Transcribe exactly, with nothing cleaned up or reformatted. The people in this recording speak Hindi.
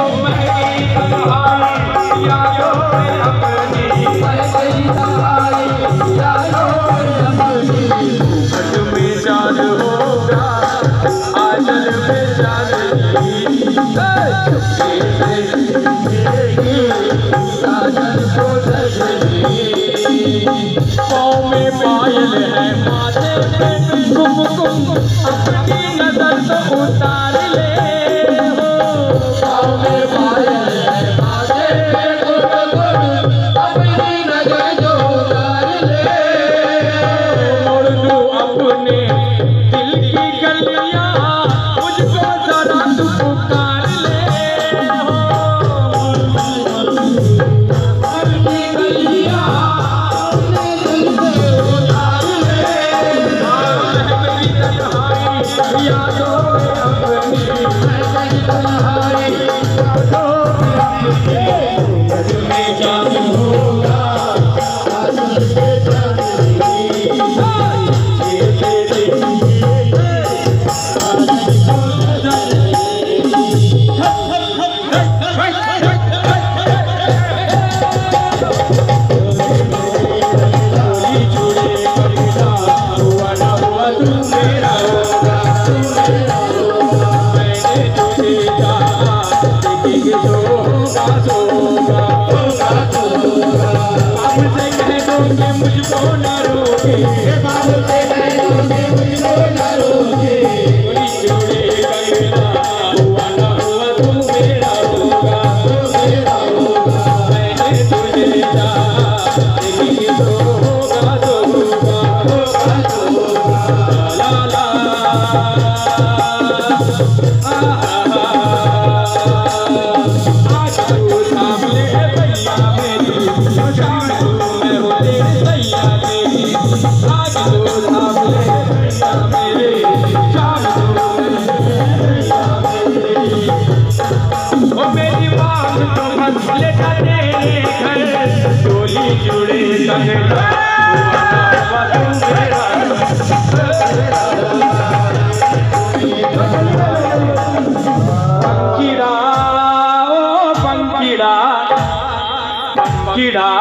पाँव में पायल है माथे पे कुमकुम अपनी नजर तो उतार ले हो। पाँव में पायल है माथे पे कुमकुम अपनी नजर तो उतार ले। मोड़ दो अपने दिल की गलियां मुझको जरा तू पुकार ले हो। अपनी गलियां यादों में अपनी तन्हाई में जान होगा आंचल पे मुझको न रोके बाबू से मुझको न रोके। जोड़े करना हुआ न हुआ तू मेरा होगा तू मेरा होगा। मैंने तुझे चाहा लेकिन जो होगा तो होगा होगा तो होगा। ला ला आज तू थाम ले भैया मेरी शाम को मैं हो तेरे भैया तेरी। आज तू थाम ले भैया मेरे शाम को मैं भैया मेरी। ओ मेरी बात तो बस लेटा तेरे घर डोली जुड़े कहना हुआ तू मेरा पंखीड़ा ओ पंखीड़ा पंखीड़ा